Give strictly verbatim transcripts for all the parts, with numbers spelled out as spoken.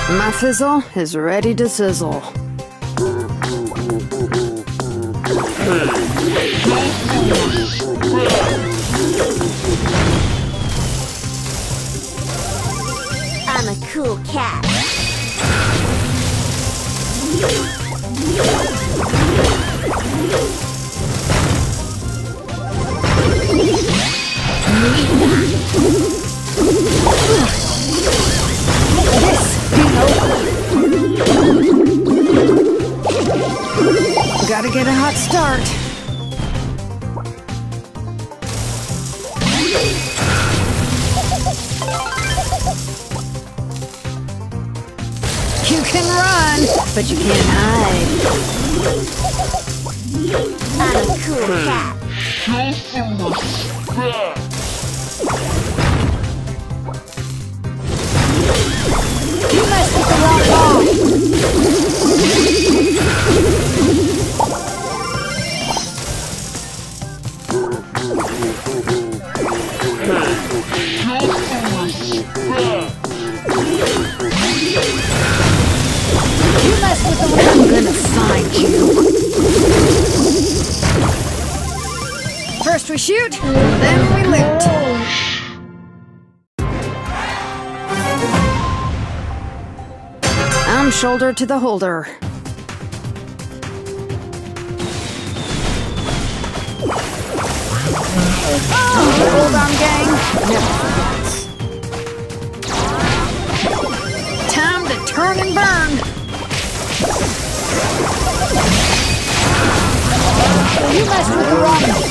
My fizzle is ready to sizzle. I'm a cool cat. Gotta get a hot start. You can run, but you can't hide. I'm a cool cat. You messed with the wrong ball. You messed with the wrong. I'm gonna find you. First we shoot, then we loot. I'm shoulder to the holder. Oh, the Hold On gang never forgets. Time to turn and burn. You messed with the wrong one.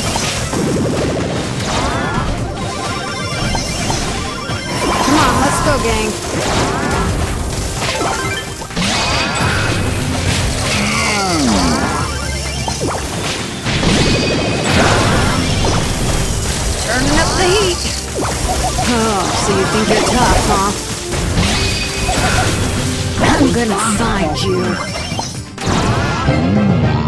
Come on, let's go, gang. Turning up the heat. Oh, so you think you're tough, huh? I'm gonna find you.